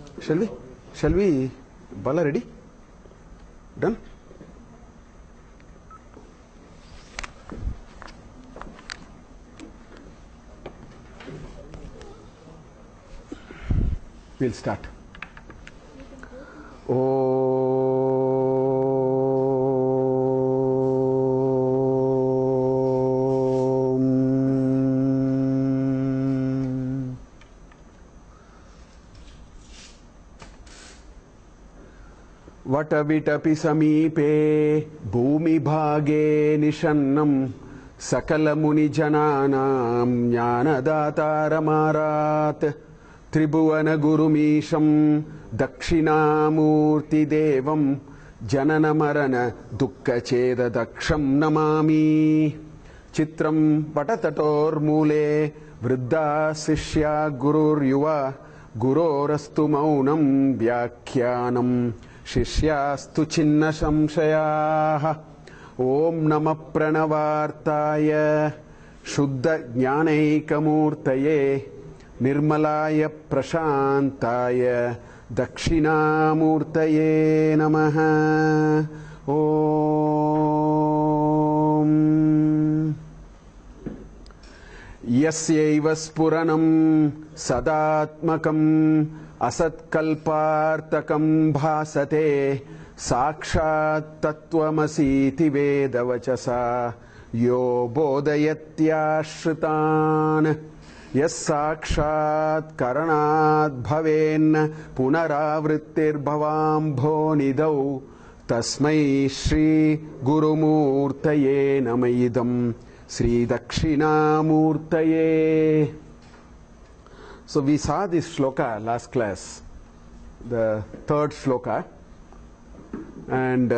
Shall we? Shall we? Bala ready? Done? We'll start. वटविटपि समीपे भूमिभागे निषन्नं सकलमुनिजनानां ज्ञानदातारमारात् त्रिभुवनगुरुमीशं दक्षिणामूर्तिदेवं जननमरण दुःखचेददक्षं नमामि चित्रं वटतटोर्मूले वृद्धा शिष्या गुरुर्युवा गुरोरस्तु मौनं व्याख्यानं शिष्यास्तु छिन्न संशयाः ॐ नमः प्रणवार्ताय शुद्ध ज्ञानैकमूर्तये निर्मलाय प्रशान्ताय दक्षिणामूर्तये नमः ॐ यस्यैव स्फुरणं सदात्मकम् असत्कल्पार्थकं भासते साक्षात् तत्त्वमसीति वेदवचसा यो बोधयत्याश्रितान् यस्साक्षात् करणाद् भवेन्न पुनरावृत्तिर्भवाम्भोनिधौ तस्मै श्री गुरुमूर्तये नम इदं श्री दक्षिणामूर्तये. So we saw this shloka last class, the third shloka, and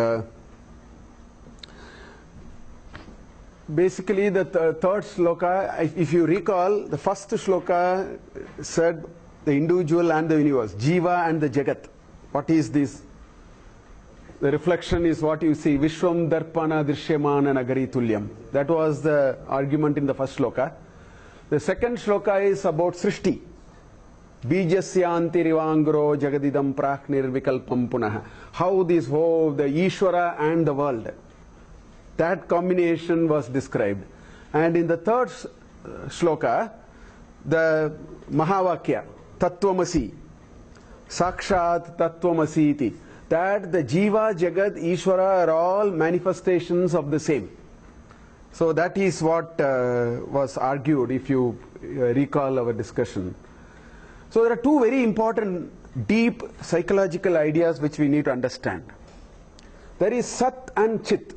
basically the third shloka, if you recall, the first shloka said the individual and the universe, Jiva and the Jagat. What is this? The reflection is what you see, Vishwam Darpana Drishyamana Nagari Tulyam. That was the argument in the first shloka. The second shloka is about Srishti. Bijasyantirivangro Jagadidam Praknirvikalpam Punaha. How this whole, the Ishvara and the world, that combination was described. And in the third shloka, the Mahavakya, Tattvamasi, Sakshat Tattvamasi iti, that the Jiva, Jagat, Ishvara are all manifestations of the same. So that is what was argued, if you recall our discussion. So there are two very important, deep psychological ideas which we need to understand. There is Sat and Chit.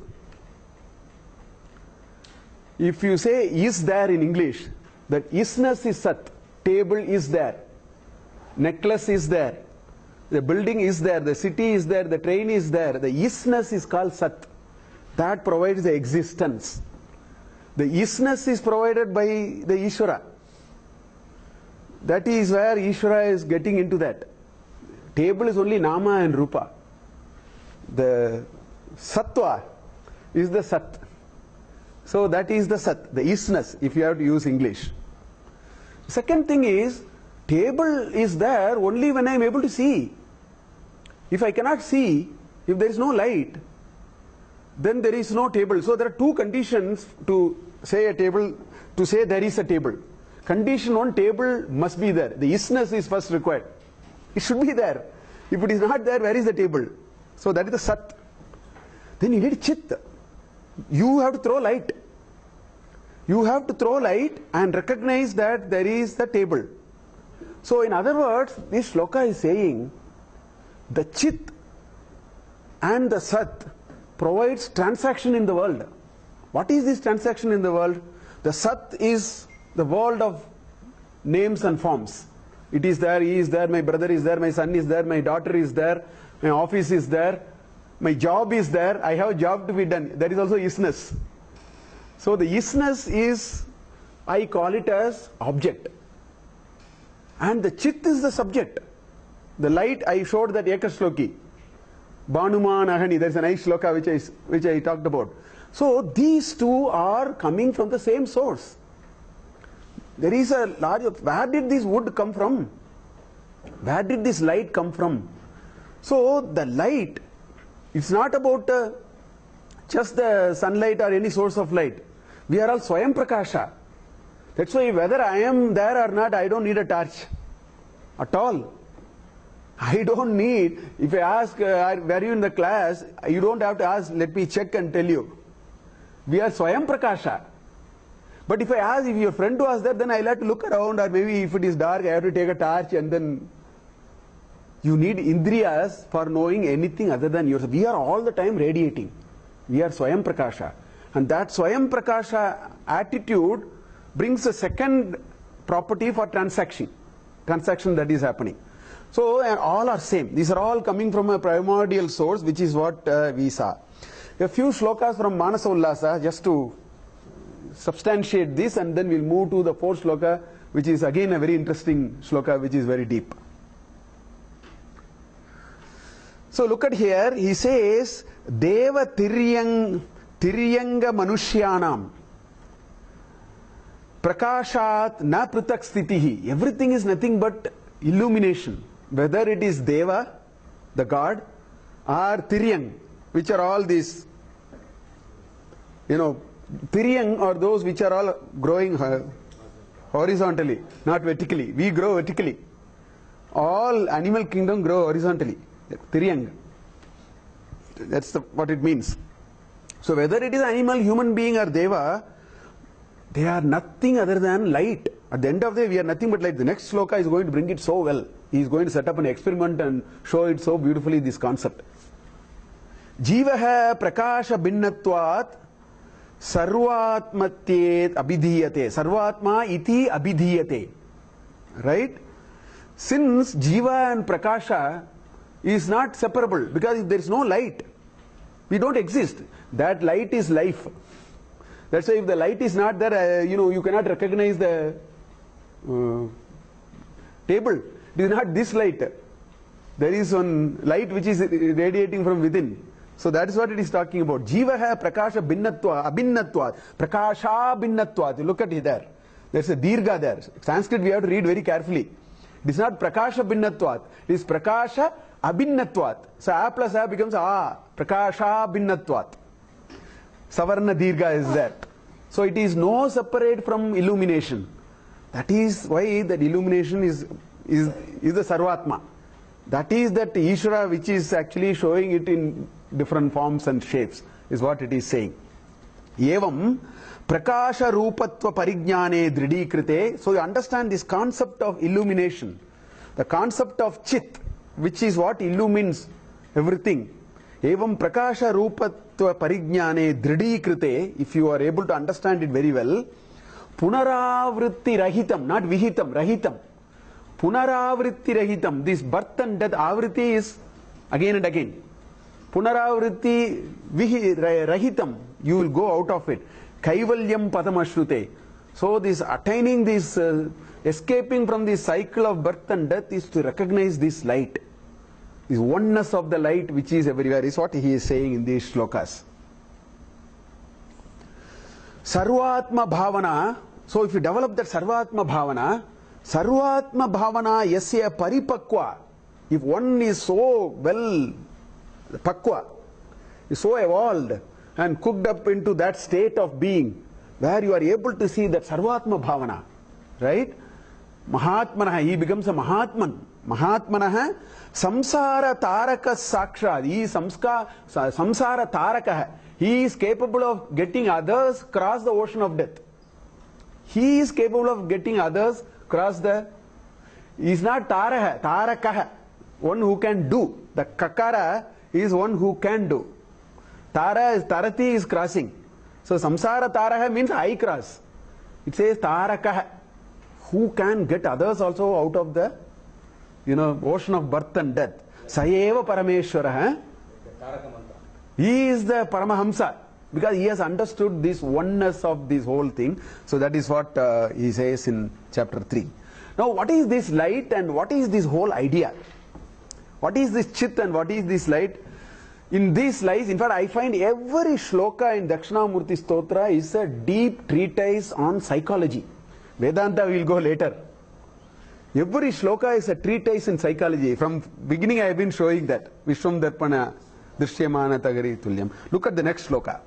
If you say is there in English, that isness is Sat, table is there, necklace is there, the building is there, the city is there, the train is there, the isness is called Sat. That provides the existence. The isness is provided by the Ishvara. That is where Ishvara is getting into that. Table is only Nama and Rupa. The Sattva is the Sat. So that is the Sat, the isness, if you have to use English. Second thing is, table is there only when I am able to see. If I cannot see, if there is no light, then there is no table. So there are two conditions to say a table, to say there is a table. Condition one, table must be there. The isness is first required. It should be there. If it is not there, where is the table? So that is the Sat. Then you need Chit. You have to throw light. You have to throw light and recognize that there is the table. So in other words, this shloka is saying the Chit and the Sat provides transaction in the world. What is this transaction in the world? The Sat is the world of names and forms. It is there, he is there, my brother is there, my son is there, my daughter is there, my office is there, my job is there, I have a job to be done. There is also isness. So the isness is, I call it as object. And the Chit is the subject. The light, I showed that Ekashloki. Bhanuman Ahani, there is a nice shloka which I talked about. So these two are coming from the same source. There is a large, where did this wood come from? Where did this light come from? So the light, it's not about just the sunlight or any source of light. We are all Swayam Prakasha. That's why whether I am there or not, I don't need a torch at all. I don't need, if I ask, were you in the class, you don't have to ask, let me check and tell you. We are Swayam Prakasha. But if I ask, if your friend was there, then I'll have to look around, or maybe if it is dark, I have to take a torch, and then you need Indriyas for knowing anything other than yourself. We are all the time radiating. We are Swayam Prakasha. And that Swayam Prakasha attitude brings a second property for transaction that is happening. So all are same. These are all coming from a primordial source, which is what we saw. A few shlokas from Manasa Ullasa just to substantiate this, and then we'll move to the fourth shloka, which is again a very interesting shloka, which is very deep. So look at here, he says, Deva Tiryanga Manushyanam Prakashat Na Prutak Sthitihi. Everything is nothing but illumination. Whether it is Deva, the God, or Tiryang, which are all these, Tiryang are those which are all growing horizontally, not vertically. We grow vertically. All animal kingdom grow horizontally. Tiryang. That's what it means. So whether it is animal, human being, or Deva, they are nothing other than light. At the end of the day, we are nothing but light. The next sloka is going to bring it so well. He is going to set up an experiment and show it so beautifully, this concept. Jivaha prakasha binnatvat sarvatmatyet abhidhiyate. Sarvatma iti abhidhiyate. Right? Since Jiva and Prakasha is not separable, because if there is no light, we don't exist. That light is life. That's why if the light is not there, you cannot recognize the table. It is not this light. There is one light which is radiating from within. So that is what it is talking about. Jivaha prakasha binnatva, abhinnatva, prakasha binnatva. Look at it there. There's a dirgha there. Sanskrit we have to read very carefully. It is not prakasha binnatvat. It is prakasha abhinnatvat. So a plus a becomes a. Prakasha binnatvat. Savarna dirgha is there. So it is no separate from illumination. That is why that illumination is the Sarvatma. That is that Ishvara which is actually showing it in different forms and shapes, is what it is saying. Evam prakasha rupatva parijnane dridhikrite. So you understand this concept of illumination, the concept of chit, which is what illumines everything. Evam prakasha rupatva parijnane dridhikrite. If you are able to understand it very well, punaravritti rahitam, not vihitam, rahitam. Punaravritti rahitam. This birth and death, avriti is again and again. Punaravritti rahitam. You will go out of it. Kaivalyam padamashrute. So this attaining this, escaping from this cycle of birth and death is to recognize this light. This oneness of the light which is everywhere is what he is saying in these shlokas. Sarvatma bhavana. So if you develop that Sarvatma bhavana, Sarvatma bhavana yasya paripakwa. If one is so well pakwa, is so evolved and cooked up into that state of being, where you are able to see that Sarvatma bhavana, right? Mahatmanaha, he becomes a Mahatman. Mahatmanaha samsara taraka sakshad. He is samsara taraka. He is capable of getting others cross the ocean of death. He is capable of getting others cross the. He is not taraha, tarakaha, one who can do. The kakara is one who can do. Tarati is crossing. So samsara taraha means I cross. It says tarakaha, who can get others also out of the ocean of birth and death. Sayeva Parameshwara. He is the Paramahamsa, because he has understood this oneness of this whole thing. So that is what he says in chapter 3. Now what is this light and what is this whole idea? What is this chit and what is this light? In these lies, in fact, I find every shloka in Dakshinamurty Stotra is a deep treatise on psychology. Vedanta will go later. Every shloka is a treatise in psychology. From beginning I have been showing that. Vishwam Darpana Drishyamana Tagari Tulyam. Look at the next shloka.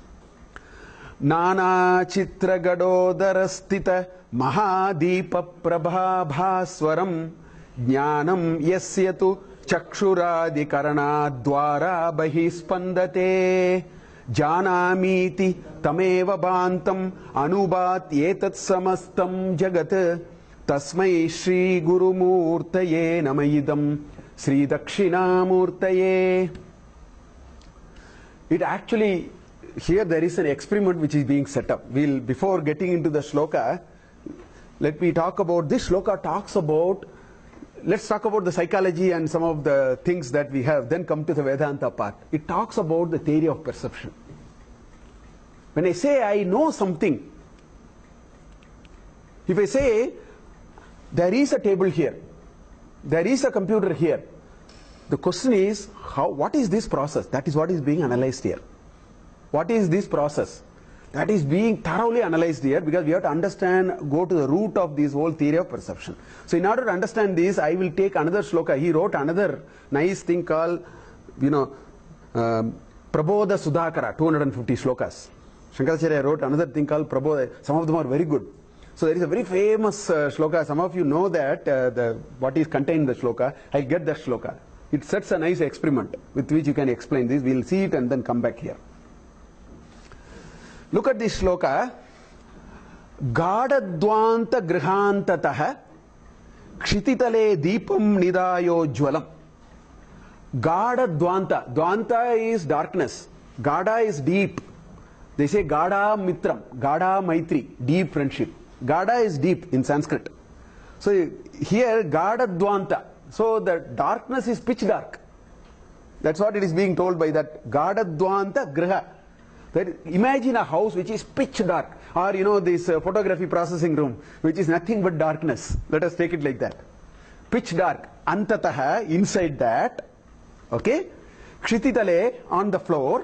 Nana Chitra Gadodarastita Mahadeepa Prabha Bhaswaram Jnanam Yasyatu Chakshuradi Karana Dwara Bahispandate Janamiti Tameva Bantam Anubat Yetat Samastam Jagat Tasmai Shri Guru Murtaye Namayidam Sri Dakshinamurtaye. It actually, here there is an experiment which is being set up. Before getting into the shloka, let me talk about this. Shloka talks about, let's talk about the psychology and some of the things that we have, then come to the Vedanta part. It talks about the theory of perception. When I say I know something, if I say there is a table here, there is a computer here, the question is, what is this process? That is what is being analyzed here. What is this process? That is being thoroughly analyzed here, because we have to understand, go to the root of this whole theory of perception. So in order to understand this, I will take another shloka. He wrote another nice thing called, Prabodha Sudhakara, 250 shlokas. Shankaracharya wrote another thing called Prabodha. Some of them are very good. So there is a very famous shloka. Some of you know that, what is contained in the shloka. I'll get that shloka. It sets a nice experiment with which you can explain this. We'll see it and then come back here. Look at this shloka. Gadadvanta grihantataha kshititale deepam nidayo jwalam. Gadadvanta. Dvanta is darkness. Gada is deep. They say Gada Mitram, Gada Maitri, deep friendship. Gada is deep in Sanskrit. So here Gadadvanta. So the darkness is pitch dark. That's what it is being told by that Gadadvanta Griha. Imagine a house which is pitch dark, or this photography processing room which is nothing but darkness. Let us take it like that. Pitch dark. Antataha, inside that, okay, Kshititale, on the floor,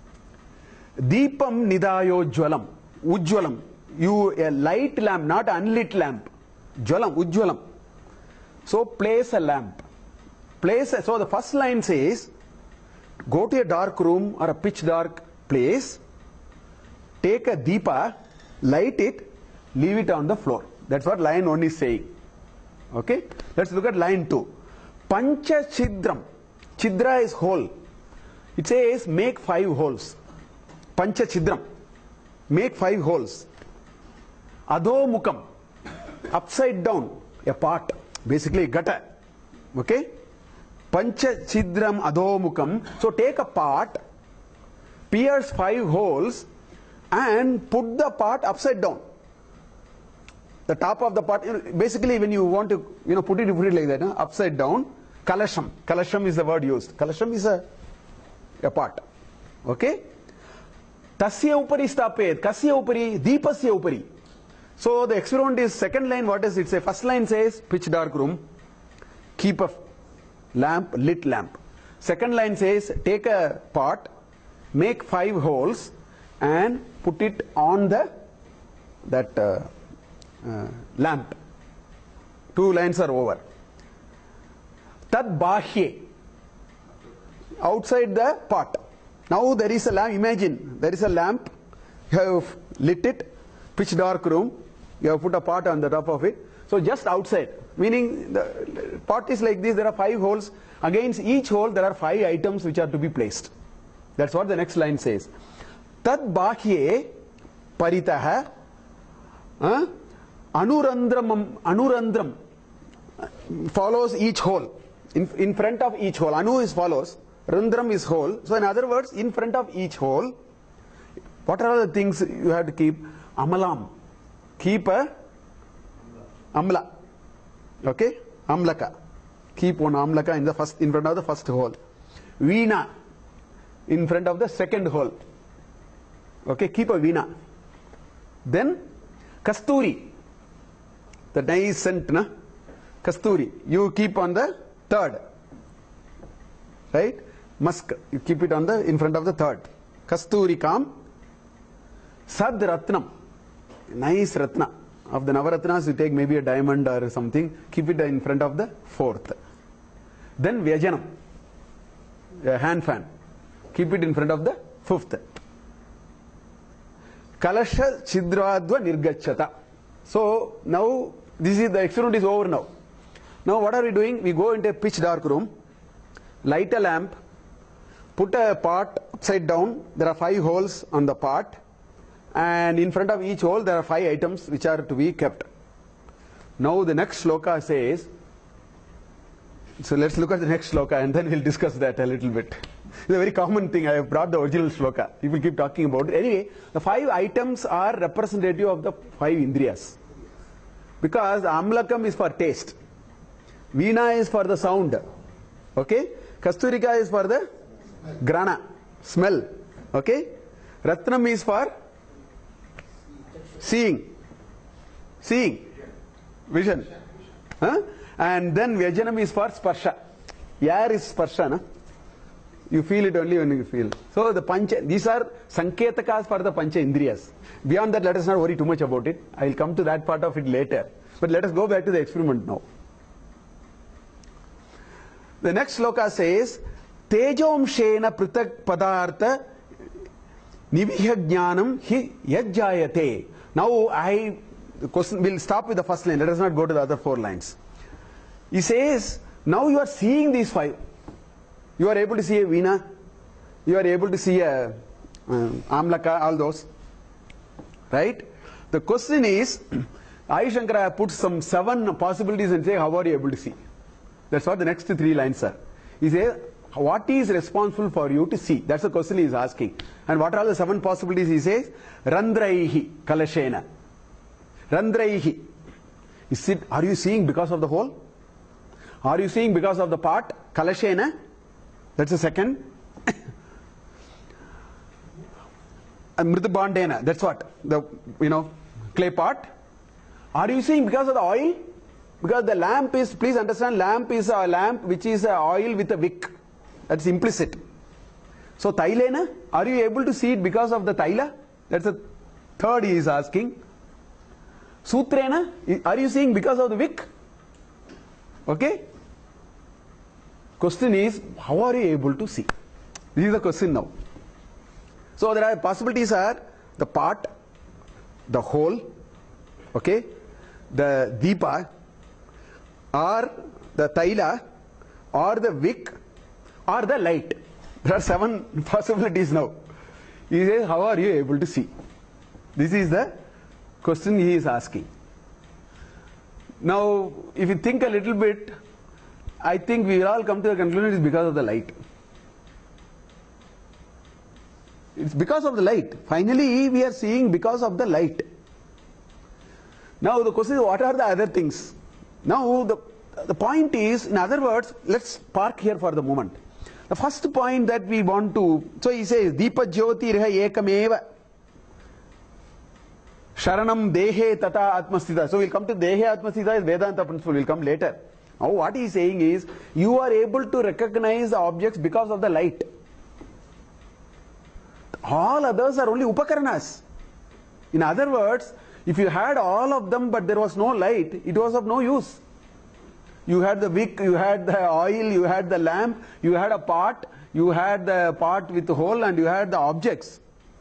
Deepam Nidayo Jwalam, Ujwalam, a light lamp, not unlit lamp. Jwalam, Ujwalam. So place a lamp. So the first line says, go to a dark room or a pitch dark place, take a deepa, light it, leave it on the floor. That's what line 1 is saying. Okay? Let's look at line 2. Pancha Chidram. Chidra is hole. It says make 5 holes. Pancha Chidram. Make 5 holes. Adho Mukam. Upside down. A pot. Basically gata. Okay? Pancha Chidram Adho Mukam. So take a pot, pierce 5 holes and put the pot upside down. The top of the pot, basically when you want to put it like that, upside down. Kalasham. Kalasham is the word used. Kalasham is a pot. Okay? Tasya upari stapet. Kasya upari, deepasya upari. So the experiment is, second line, what does it say? First line says pitch dark room, keep a lamp, lit lamp. Second line says take a pot, make 5 holes and put it on that lamp. 2 lines are over. Tad bahye, outside the pot. Now there is a lamp. Imagine there is a lamp. You have lit it, pitch dark room. You have put a pot on the top of it. So just outside, meaning the pot is like this. There are 5 holes. Against each hole there are 5 items which are to be placed. That's what the next line says. Tad bahye paritaha anurandram follows each hole. In front of each hole. Anu is follows. Randram is hole. So in other words, in front of each hole, what are the things you have to keep? Amalam. Keep a amla. Okay? Amlaka. Keep one amlaka in front of the first hole. Veena. In front of the second hole. Okay? Keep a veena. Then kasturi. The nice scent, na? Kasturi. You keep on the third. Right? Musk. You keep it on in front of the third. Kasturi kam. Sad ratnam. Nice ratna. Of the Navaratnas, you take maybe a diamond or something, keep it in front of the fourth. Then Vyajanam, a hand fan, keep it in front of the fifth. Kalasha Chidradva Nirgachata. So now this is the experiment is over now. Now what are we doing? We go into a pitch dark room, light a lamp, put a pot upside down. There are 5 holes on the pot, and in front of each hole there are 5 items which are to be kept. Now the next sloka says, so let's look at the next sloka and then we'll discuss that a little bit. It's a very common thing. I have brought the original sloka. People keep talking about it. Anyway, the 5 items are representative of the 5 indriyas. Because the amlakam is for taste. Veena is for the sound. Okay? Kasturika is for the grana, smell. Okay? Ratnam is for seeing. Vision. Huh? And then Vyajanam is for sparsha. Air is sparsha, na? You feel it only when you feel. So the pancha, these are sanketakas for the pancha indriyas. Beyond that, let us not worry too much about it. I will come to that part of it later. But let us go back to the experiment now. The next sloka says, Tejomshena prutak padartha nivihya jnanam hi yajjayate. Now we'll stop with the first line. Let us not go to the other 4 lines. He says, now you are seeing these 5. You are able to see a veena, you are able to see a amlaka, all those. Right? The question is, Shankara puts some 7 possibilities and say, how are you able to see? That's what the next 3 lines are. He says, what is responsible for you to see? That's the question he is asking. And what are all the 7 possibilities? He says, Randraihi kalashena. Randraihi. Are you seeing because of the hole? Are you seeing because of the pot? Kalashena. That's the second. Mridabandena. That's what? The clay pot. Are you seeing because of the oil? Because the lamp is, please understand, lamp is a lamp which is a oil with a wick. That's implicit. So tailena, are you able to see it because of the taila? That's the third he is asking. Sutrena, are you seeing because of the wick? Okay? Question is, how are you able to see? This is the question now. So there are possibilities are the pot, the hole, okay, the deepa, or the taila, or the wick, or the light. There are 7 possibilities now. He says, how are you able to see? This is the question he is asking. Now, if you think a little bit, I think we will all come to the conclusion it is because of the light. It's because of the light. Finally, we are seeing because of the light. Now, the question is, what are the other things? Now, the point is, in other words, let's park here for the moment. The first point that we want to, so he says, Deepa Jyoti Riha Ekameva Sharanam Dehe Tata Atmasthita. So we'll come to Dehe Atmasthita is Vedanta principle, we'll come later. Now what he is saying is, you are able to recognize the objects because of the light. All others are only upakaranas. In other words, if you had all of them but there was no light, it was of no use. You had the wick, you had the oil, you had the lamp, you had a pot, you had the pot with the hole, and you had the objects.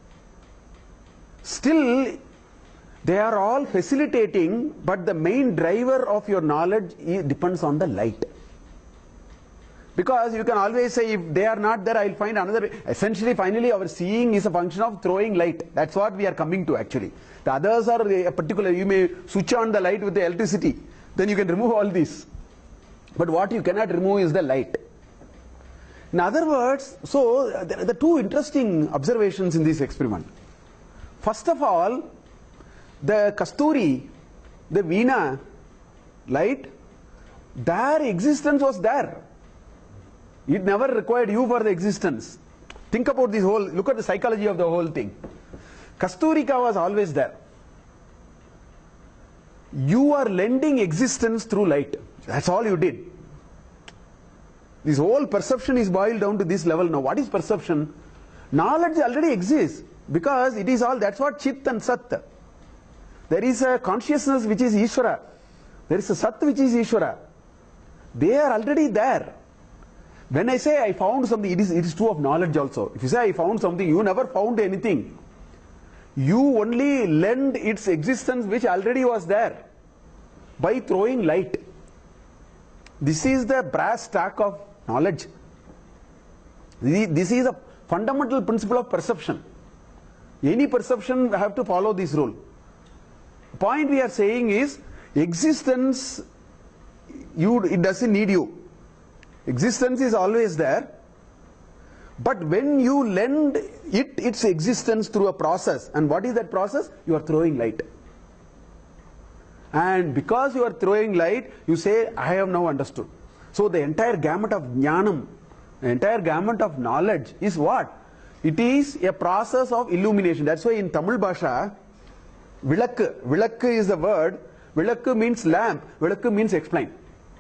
Still, they are all facilitating, but the main driver of your knowledge depends on the light. Because you can always say, if they are not there, I will find another way. Essentially, finally, our seeing is a function of throwing light. That's what we are coming to actually. The others are a particular, you may switch on the light with the electricity. Then you can remove all these. But what you cannot remove is the light. In other words, so there are the 2 interesting observations in this experiment. First of all, the kasturi, the veena light, their existence was there. It never required you for the existence. Think about this whole, look at the psychology of the whole thing. Kasturika was always there. You are lending existence through light. That's all you did. This whole perception is boiled down to this level now. What is perception? Knowledge already exists because it is all, that's what Chit and Sat. There is a consciousness which is Ishvara. There is a Sat which is Ishvara. They are already there. When I say I found something, it is true of knowledge also. If you say I found something, you never found anything. You only lend its existence which already was there by throwing light. This is the brass tack of knowledge. This is a fundamental principle of perception. Any perception have to follow this rule. The point we are saying is existence, it doesn't need you. Existence is always there. But when you lend it its existence through a process, and what is that process? You are throwing light. And because you are throwing light, you say, I have now understood. So the entire gamut of jnanam, the entire gamut of knowledge is what? It is a process of illumination. That's why in Tamil Bhasha, vilakku is the word. Vilakku means lamp. Vilakku means explain.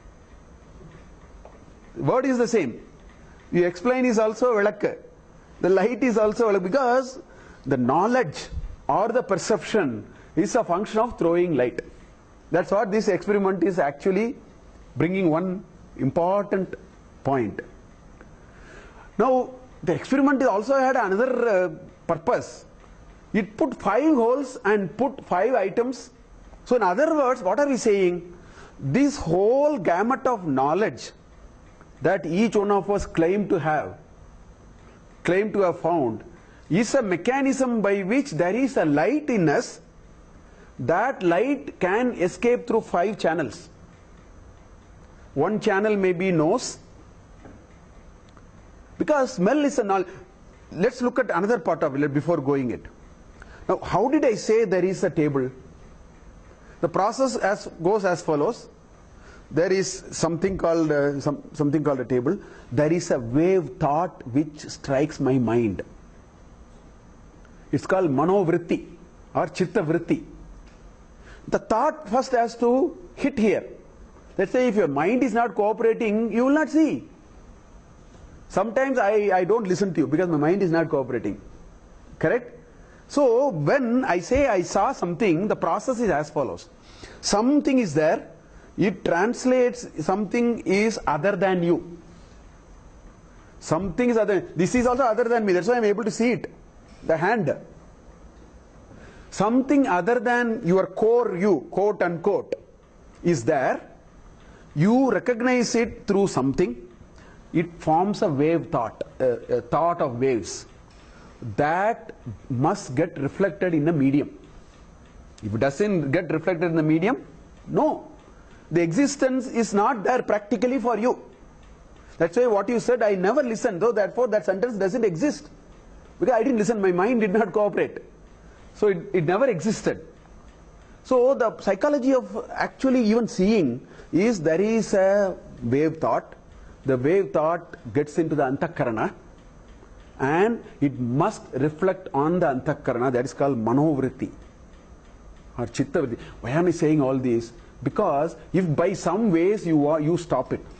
The word is the same. You explain is also vilakku. The light is also vilakku, because the knowledge or the perception is a function of throwing light. That's what this experiment is actually bringing one important point. Now, the experiment also had another purpose. It put 5 holes and put 5 items. So in other words, what are we saying? This whole gamut of knowledge that each one of us claim to have found, is a mechanism by which there is a light in us. That light can escape through 5 channels. One channel may be nose, because smell is a knowledge. Let's look at another part of it before going it. Now, how did I say there is a table? The process goes as follows. There is something called a table. There is a wave thought which strikes my mind. It's called manovritti or chitta vritti. The thought first has to hit here. Let's say if your mind is not cooperating, you will not see. Sometimes I don't listen to you because my mind is not cooperating. Correct? So when I say I saw something, the process is as follows. Something is there. It translates something is other than you. Something is other. This is also other than me. That's why I am able to see it. The hand. Something other than your core you, quote unquote, is there. You recognize it through something. It forms a wave thought, a thought of waves. That must get reflected in the medium. If it doesn't get reflected in the medium, no. The existence is not there practically for you. That's why what you said, I never listened, though therefore that sentence doesn't exist. Because I didn't listen, my mind did not cooperate. So it never existed. So the psychology of actually even seeing is there is a wave thought. The wave thought gets into the antakarana and it must reflect on the antakarana. That is called manovritti or chitta vritti. Why am I saying all this? Because if by some ways you stop it.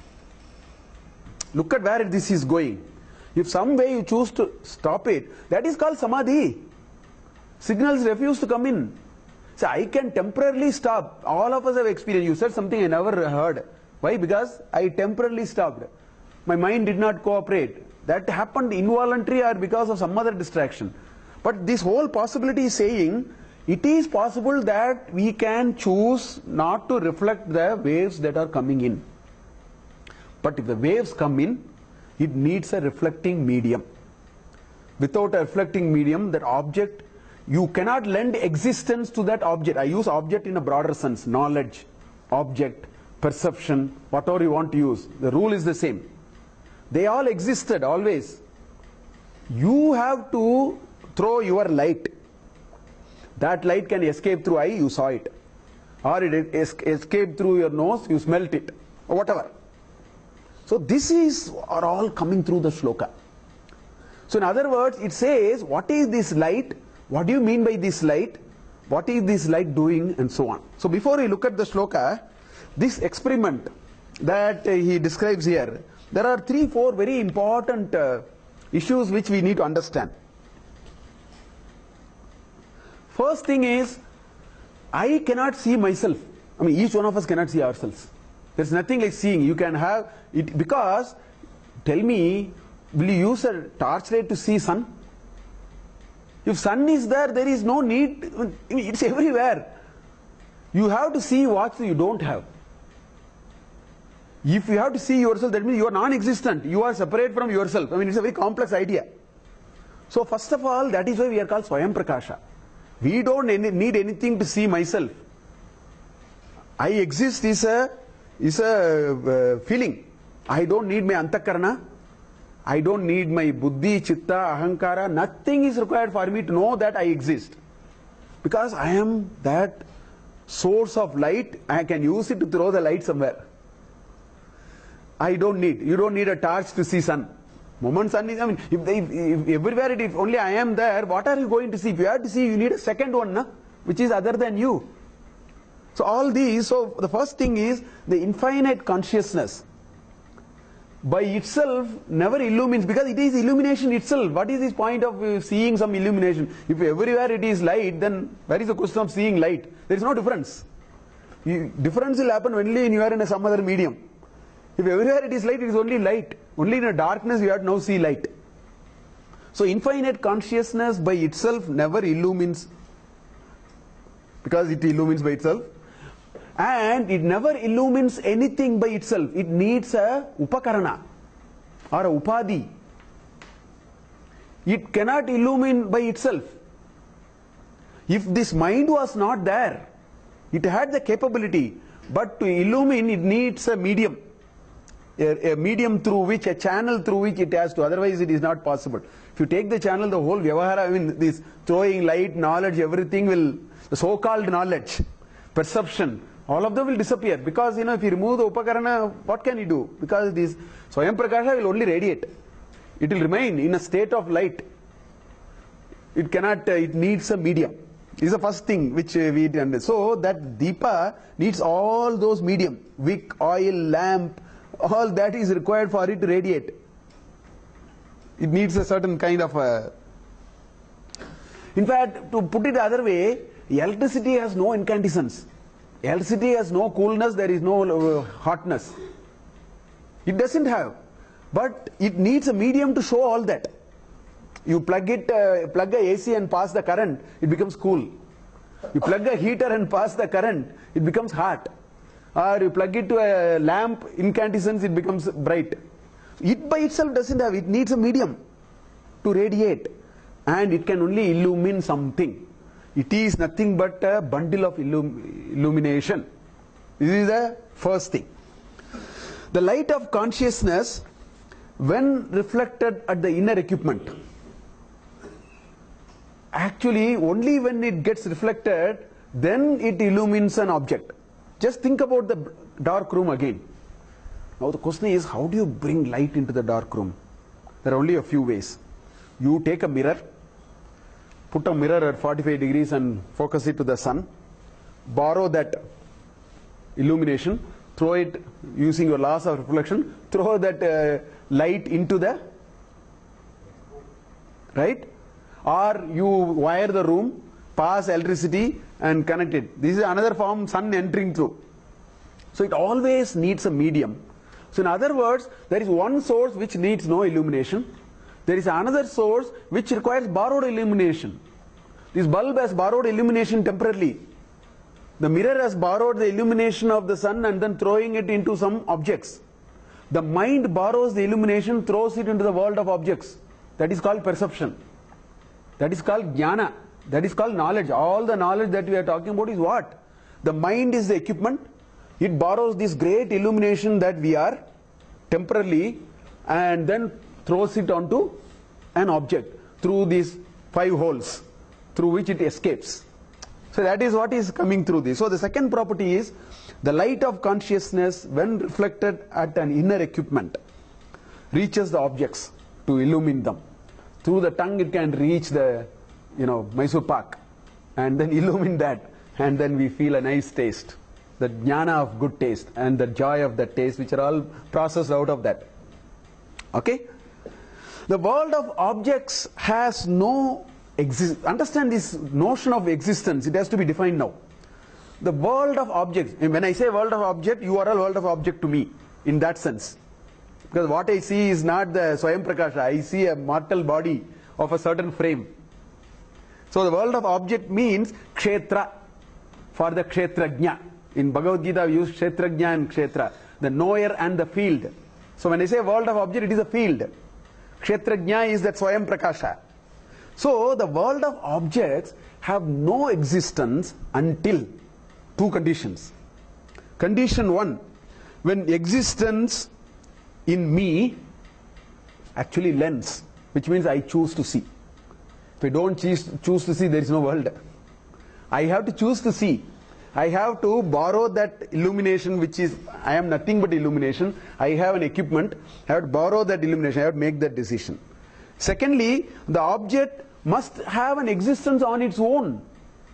Look at where this is going. If some way you choose to stop it, that is called samadhi. Signals refuse to come in. So I can temporarily stop. All of us have experienced. You said something I never heard. Why? Because I temporarily stopped. My mind did not cooperate. That happened involuntarily or because of some other distraction. But this whole possibility is saying it is possible that we can choose not to reflect the waves that are coming in. But if the waves come in, it needs a reflecting medium. Without a reflecting medium, that object, you cannot lend existence to that object. I use object in a broader sense. Knowledge, object, perception, whatever you want to use. The rule is the same. They all existed always. You have to throw your light. That light can escape through eye, you saw it. Or it escaped through your nose, you smelt it. Or whatever. So this are all coming through the shloka. So in other words, it says, what is this light? What do you mean by this light? What is this light doing? And so on. So before we look at the shloka, this experiment that he describes here, there are 3-4 very important issues which we need to understand. First thing is, I cannot see myself. I mean, each one of us cannot see ourselves. There's nothing like seeing. You can have it because, tell me, will you use a torchlight to see sun? If sun is there, there is no need. I mean, it's everywhere. You have to see what you don't have. If you have to see yourself, that means you are non-existent. You are separate from yourself. I mean, it's a very complex idea. So first of all, that is why we are called Swayam Prakasha. We don't need anything to see myself. I exist is a feeling. I don't need my antakarana. I don't need my buddhi, chitta, ahankara. Nothing is required for me to know that I exist. Because I am that source of light. I can use it to throw the light somewhere. You don't need a torch to see sun. Moment sun is, I mean, if everywhere it is only I am there, what are you going to see? If you have to see, you need a second one, na? Which is other than you. So all these, so the first thing is the infinite consciousness by itself never illumines, because it is illumination itself. What is this point of seeing some illumination? If everywhere it is light, then where is the question of seeing light? There is no difference. Difference will happen only when you are in some other medium. If everywhere it is light, it is only light. Only in a darkness you have to now see light. So infinite consciousness by itself never illumines, because it illumines by itself. And it never illumines anything by itself. It needs a upakarana or a upadhi. It cannot illumine by itself. If this mind was not there, it had the capability, but to illumine it needs a medium. A medium through which, a channel through which it has to, otherwise it is not possible. If you take the channel, the whole vyavahara, I mean this throwing light, knowledge, everything will, the so-called knowledge, perception, all of them will disappear. Because if you remove the upakarana, what can you do? Because this Swayam Prakasha will only radiate. It will remain in a state of light. It cannot, it needs a medium. This is the first thing which we understand. So that Deepa needs all those medium, wick, oil, lamp, all that is required for it to radiate. It needs a certain kind of a... In fact, to put it the other way, electricity has no incandescence. Electricity has no coolness, there is no hotness. It doesn't have. But it needs a medium to show all that. You plug a AC and pass the current, it becomes cool. You plug a heater and pass the current, it becomes hot. Or you plug it to a lamp, incandescence, it becomes bright. It by itself doesn't have, it needs a medium to radiate. And it can only illumine something. It is nothing but a bundle of illumination. This is the first thing. The light of consciousness, when reflected at the inner equipment, actually only when it gets reflected, then it illumines an object. Just think about the dark room again. Now the question is, how do you bring light into the dark room? There are only a few ways. You take a mirror, put a mirror at 45 degrees and focus it to the sun, borrow that illumination, throw it using your laws of reflection, throw that light into the, right? Or you wire the room, pass electricity and connect it. This is another form, sun entering through. So it always needs a medium. So in other words, there is one source which needs no illumination. There is another source which requires borrowed illumination. This bulb has borrowed illumination temporarily. The mirror has borrowed the illumination of the sun and then throwing it into some objects. The mind borrows the illumination, throws it into the world of objects. That is called perception. That is called jnana. That is called knowledge. All the knowledge that we are talking about is what? The mind is the equipment. It borrows this great illumination that we are temporarily and then throws it onto an object through these 5 holes through which it escapes. So that is what is coming through this. So the second property is the light of consciousness, when reflected at an inner equipment, reaches the objects to illumine them. Through the tongue it can reach the Mysore Pak and then illumine that, and then we feel a nice taste, the jnana of good taste and the joy of that taste, which are all processed out of that. Okay? The world of objects has no understand this notion of existence, it has to be defined now. the world of objects. And when I say world of object, you are a world of object to me, in that sense. Because what I see is not the Swayam Prakasha, I see a mortal body of a certain frame. So the world of object means kshetra, for the kshetrajna. In Bhagavad Gita we use kshetrajna and kshetra, the knower and the field. So when I say world of object, it is a field. Kshetrajna is that Swayam Prakasha. So the world of objects have no existence until two conditions. Condition one, when existence in me actually lends, which means I choose to see. If I don't choose to see, there is no world. I have to choose to see. I have to borrow that illumination, which is, I am nothing but illumination. I have an equipment. I have to borrow that illumination. I have to make that decision. Secondly, the object must have an existence on its own.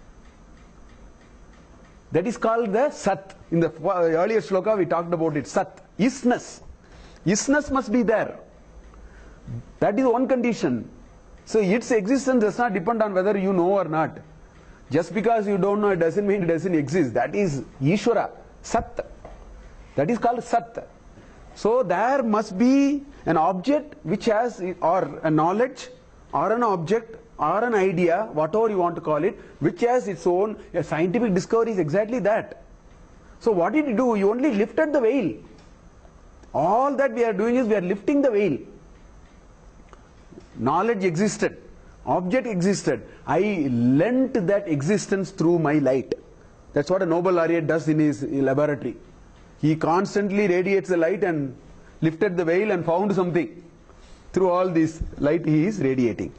That is called the Sat. In the earlier Sloka we talked about it. Sat. Isness. Isness must be there. That is one condition. So its existence does not depend on whether you know or not. Just because you don't know, it doesn't mean it doesn't exist. That is Ishvara, Sat. That is called Sat. So there must be an object which has, or a knowledge, or an object, or an idea, whatever you want to call it, which has its own. A scientific discovery is exactly that. So what did you do? You only lifted the veil. All that we are doing is we are lifting the veil. Knowledge existed. Object existed. I lent that existence through my light. That's what a Nobel laureate does in his laboratory. He constantly radiates the light and lifted the veil and found something. Through all this light he is radiating.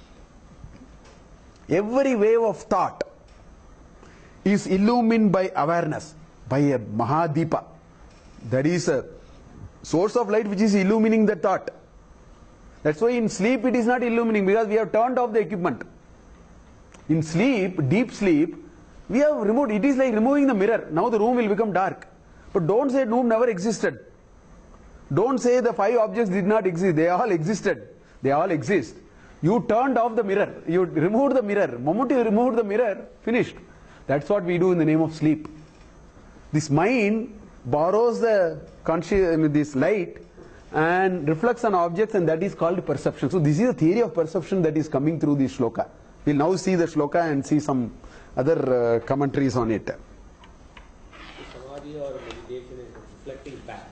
Every wave of thought is illumined by awareness, by a Mahadeepa. That is a source of light which is illumining the thought. That's why in sleep it is not illumining, because we have turned off the equipment. In sleep, deep sleep, we have removed, it is like removing the mirror. Now the room will become dark. But don't say room never existed. Don't say the five objects did not exist. They all existed. They all exist. You turned off the mirror. You removed the mirror. The moment you removed the mirror, finished. That's what we do in the name of sleep. This mind borrows the this light and reflects on objects, and that is called perception. So this is the theory of perception that is coming through this shloka. We'll now see the shloka and see some other commentaries on it. Samadhi or meditation is reflecting back.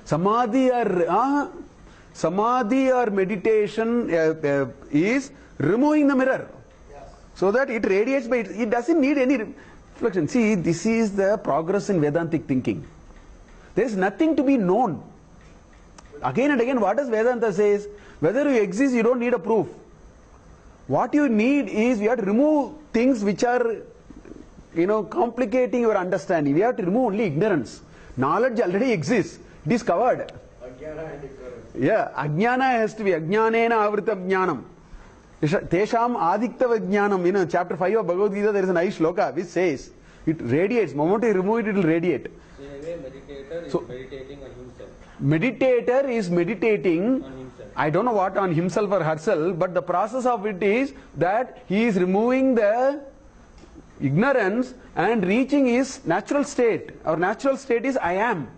Samadhi or meditation is removing the mirror. Yes. So that it radiates by it doesn't need any reflection. See, this is the progress in Vedantic thinking. There is nothing to be known. Again and again, what does Vedanta says? Whether you exist, you don't need a proof. What you need is, you have to remove things which are, complicating your understanding. We have to remove only ignorance. Knowledge already exists. It is covered. Ajnana and ignorance. Yeah, ajnana has to be ajnanena avrita jnanam. Tesham adiktava jnanam. In chapter 5 of Bhagavad Gita, there is a nice shloka which says, it radiates. The moment you remove it, it will radiate. In a way, meditator is meditating on himself. Meditator is meditating On himself. I don't know what on himself or herself, but the process of it is that he is removing the ignorance and reaching his natural state. Our natural state is I am.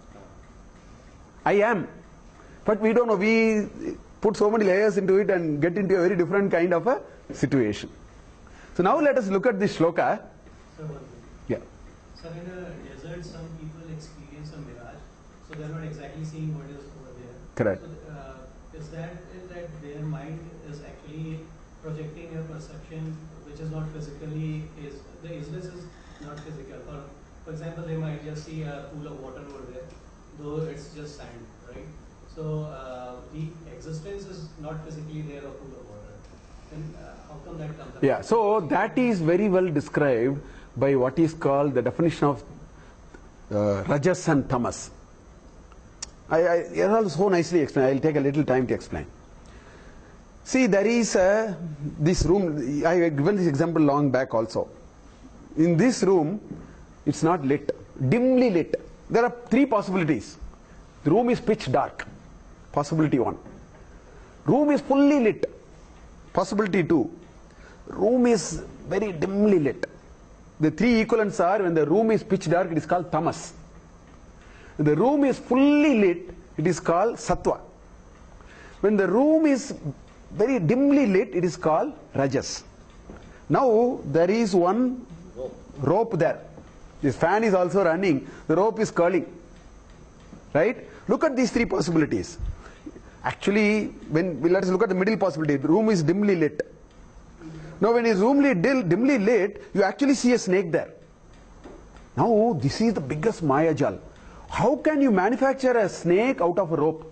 I am. But we don't know. We put so many layers into it and get into a very different kind of a situation. So now let us look at this shloka. So, Yeah. so in a desert, some people experience a mirage, so they're not exactly seeing what is over there. Correct. So, is that their mind is actually projecting a perception which is not physically, the isness is not physical. For example, they might just see a pool of water over there, though it's just sand, right? So the existence is not physically there of pool of water. Then how come that comes up? Yeah, so that is very well described by what is called the definition of Rajas and Tamas. It is all so nicely explained. I will take a little time to explain. See, there is this room. I have given this example long back also. In this room, it's not lit, dimly lit. There are three possibilities. The room is pitch dark. Possibility 1. Room is fully lit. Possibility 2. Room is very dimly lit. the three equivalents are, when the room is pitch dark, it is called tamas. When the room is fully lit, it is called sattva. When the room is very dimly lit, it is called rajas. Now there is one rope there. This fan is also running, the rope is curling. Right? Look at these three possibilities. Actually, let us look at the middle possibility. The room is dimly lit. Now when it is dimly lit, you actually see a snake there. Now this is the biggest mayajal. How can you manufacture a snake out of a rope?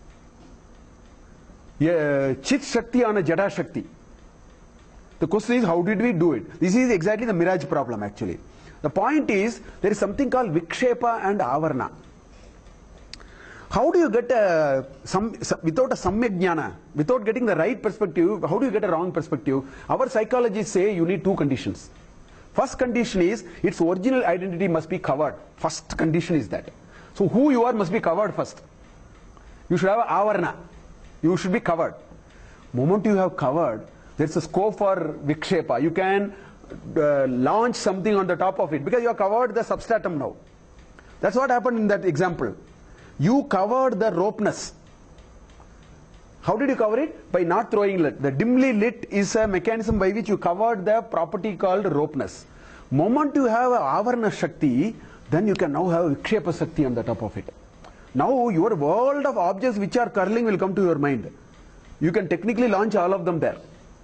Chit Shakti on a Jada Shakti. The question is, how did we do it? This is exactly the mirage problem actually. The point is, there is something called Vikshepa and Avarna. How do you get without a samyak jnana, without getting the right perspective, how do you get a wrong perspective? Our psychologists say you need two conditions. First condition is, its original identity must be covered. First condition is that. So who you are must be covered first. You should have avarna. You should be covered. Moment you have covered, there is a scope for vikshepa. You can launch something on the top of it because you have covered the substratum now. That's what happened in that example. You covered the ropeness. How did you cover it? By not throwing lit. The dimly lit is a mechanism by which you covered the property called ropeness. Moment you have avarna shakti, then you can now have vikshepa shakti on the top of it. Now your world of objects which are curling will come to your mind. You can technically launch all of them there.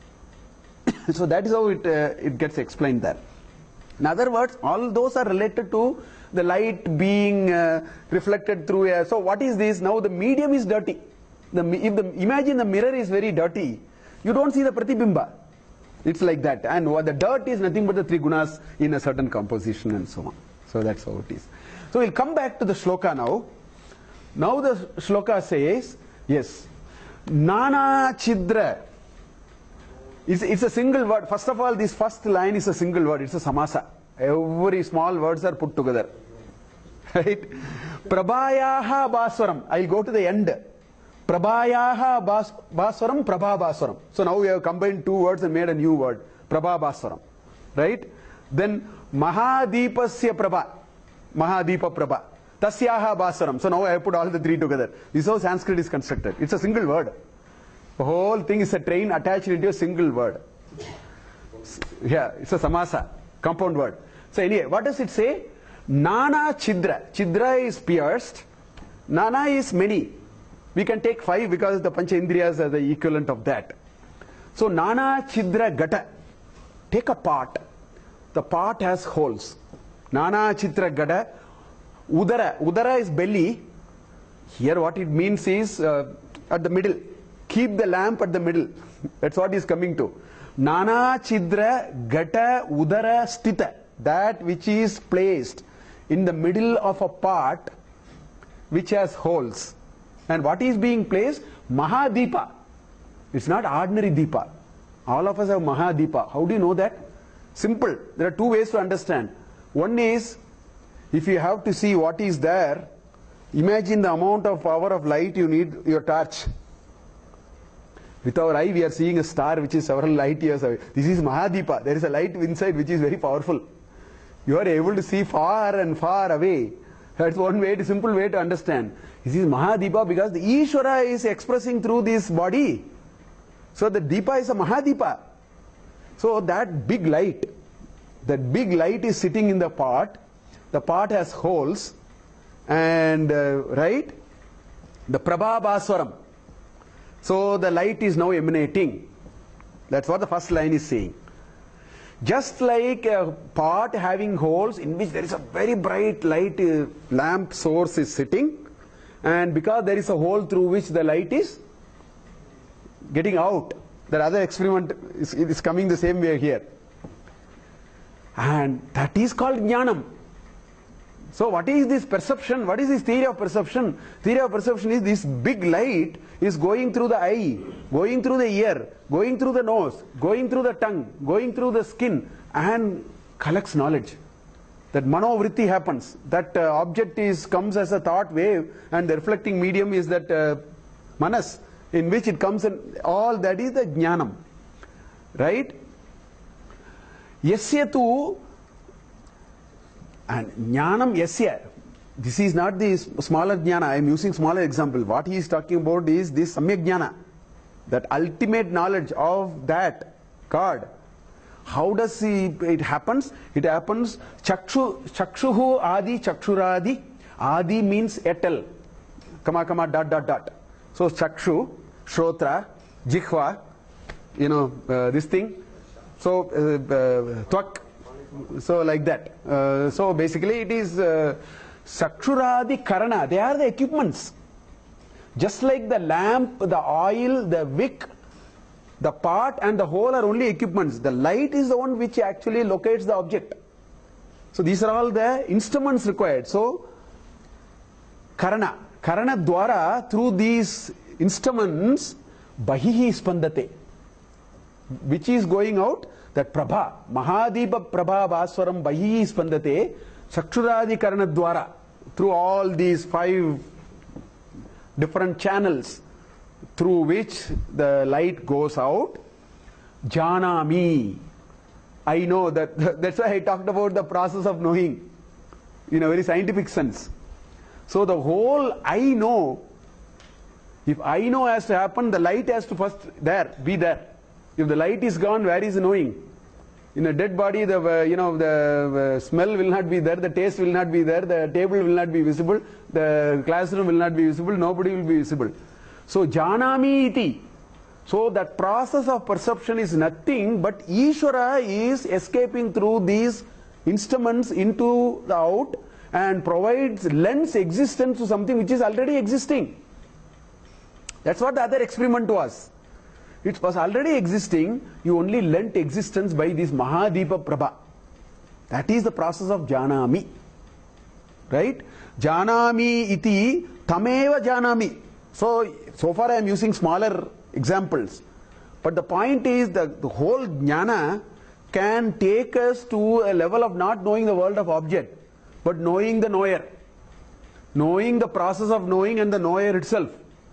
So that is how it gets explained there. In other words, all those are related to the light being reflected through a... So what is this? Now the medium is dirty. Imagine the mirror is very dirty. You don't see the pratibimba. It's like that. And the dirt is nothing but the three gunas in a certain composition and so on. So that's how it is. So we'll come back to the shloka now. Now the shloka says, yes, Nana Chidra. It's a single word. First of all, this first line is a single word. It's a samasa. Every small words are put together. Right? Prabhayaha Baswaram. I'll go to the end. Prabhayaha Baswaram, Prabha Baswaram. So now we have combined two words and made a new word. Prabha Baswaram. Right? Then Mahadipasya Prabha. Mahadipa Prabha. Tasyaha Baswaram. So now I have put all the three together. This is how Sanskrit is constructed. It's a single word. The whole thing is a train attached into a single word. Yeah, it's a samasa, compound word. So anyway, what does it say? Nana Chidra. Chidra is pierced. Nana is many. We can take 5 because the Pancha Indriyas are the equivalent of that. So Nana Chidra Gata. Take a pot. The pot has holes. Nana Chidra Gata. Udara. Udara is belly. Here what it means is at the middle. Keep the lamp at the middle. That's what is coming to. Nana Chidra Gata Udara Stita. That which is placed in the middle of a pot which has holes. And what is being placed? Mahadeepa. It's not ordinary deepa. All of us have Mahadeepa. How do you know that? Simple. There are two ways to understand. One is, if you have to see what is there, imagine the amount of power of light you need your torch. With our eye we are seeing a star which is several light years away. This is Mahadeepa. There is a light inside which is very powerful. You are able to see far and far away. That's one way, simple way to understand. This is Mahadeepa because the Ishvara is expressing through this body. So the Deepa is a Mahadeepa. So that big light is sitting in the pot. The pot has holes. And, right? The Prabha Baswaram. So the light is now emanating. That's what the first line is saying. Just like a pot having holes in which there is a very bright light lamp source is sitting, and because there is a hole through which the light is getting out, the other experiment is coming the same way here. And that is called jnanam. So what is this perception? What is this theory of perception? Theory of perception is this big light is going through the eye, going through the ear, going through the nose, going through the tongue, going through the skin, and collects knowledge. That manovritti happens. That object comes as a thought wave, and the reflecting medium is that manas, in which it comes in. All that is the jnanam. Right? Yasya tu And jnanam yasya. This is not the smaller jnana. I am using smaller example. What he is talking about is this samyak jnana. That ultimate knowledge of that God. How does it happens? It happens chakshuhu adi chakshuradi. Adi means etel. Comma dot dot dot. So chakshu, shrotra, jikhva, this thing. So twak. So like that. So basically it is chakshuradi karana. They are the equipments. Just like the lamp, the oil, the wick, the part and the hole are only equipments. The light is the one which actually locates the object. So these are all the instruments required. So karana dwara, through these instruments, bahihi spandate, which is going out, that prabha, Mahadeepa prabha bhaswaram bahihi spandate, chakshuradi karana dwara, through all these 5 different channels through which the light goes out. Janami, I know that. That's why I talked about the process of knowing in a very scientific sense. So the whole I know, if I know has to happen, the light has to first be there. If the light is gone, where is the knowing? In a dead body, the smell will not be there, the taste will not be there, the table will not be visible, the classroom will not be visible, nobody will be visible. So janami iti. So that process of perception is nothing but Ishvara is escaping through these instruments into the out and lends existence to something which is already existing. That's what the other experiment was. It was already existing, you only lent existence by this Mahadeepa Prabha. That is the process of janami. Right? Janami iti tameva janami. So far I am using smaller examples. But the point is that the whole jnana can take us to a level of not knowing the world of object, but knowing the knower. Knowing the process of knowing and the knower itself.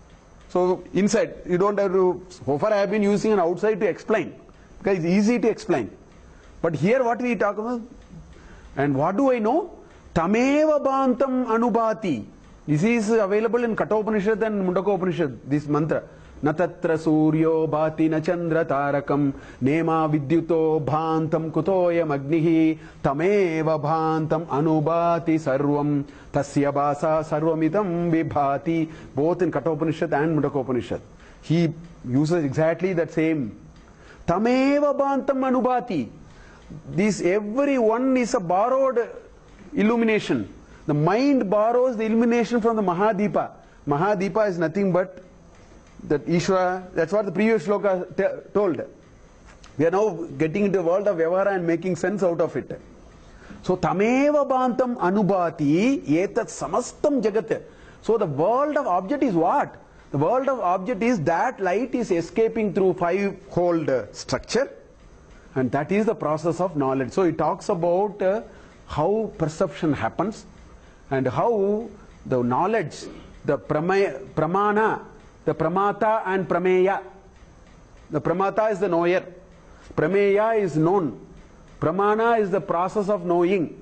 So inside, you don't have to, so far I have been using an outside to explain, because it's easy to explain. But here what we talk about, and what do I know? Tameva bantam anubhati. This is available in Kathopanishad and Mundakopanishad, this mantra. Natatra suryo bhati na chandra tarakam nema vidyuto bhantam kutoyam agnihi tameva bhantam anubhati sarvam tasya bhasa sarvamitam vibhati. Both in Kathopanishad and Mundakopanishad. He uses exactly that same. Tameva bhantam anubhati. This every one is a borrowed illumination. The mind borrows the illumination from the Mahadeepa. Mahadeepa is nothing but that Ishvara. That's what the previous Sloka told. We are now getting into the world of Vyavahara and making sense out of it. So tameva bantam anubhati etat samastam jagat. So the world of object is what? The world of object is that light is escaping through 5-fold structure, and that is the process of knowledge. So it talks about how perception happens and how the knowledge, the pramana, the pramata and prameya. The pramata is the knower, prameya is known, pramana is the process of knowing.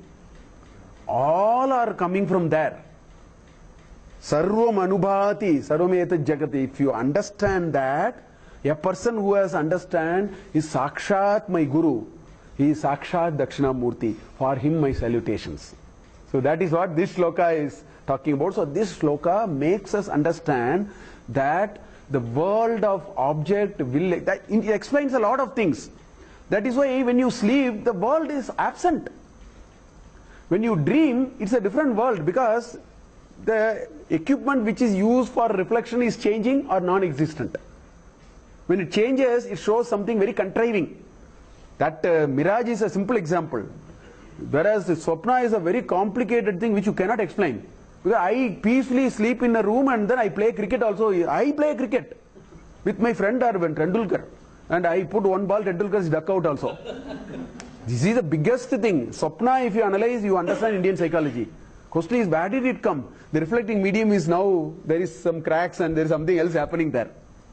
All are coming from there. Sarvam anubhati, sarvam etat jagati. If you understand that, a person who has understand is Sakshat my Guru. He is Sakshat Dakshinamurty. For him my salutations. So that is what this sloka is talking about. So this sloka makes us understand that the world of object will, that it explains a lot of things. That is why when you sleep, the world is absent. When you dream, it's a different world, because the equipment which is used for reflection is changing or non-existent. When it changes, it shows something very contriving. That mirage is a simple example. Whereas the swapna is a very complicated thing which you cannot explain. Because I peacefully sleep in a room and then I play cricket also. I play cricket with my friend Arvind Tendulkar. And I put one ball, Tendulkar's duck out also. This is the biggest thing. Swapna, if you analyze, you understand Indian psychology. Question is, where did it come? The reflecting medium is now, there is some cracks and there is something else happening there.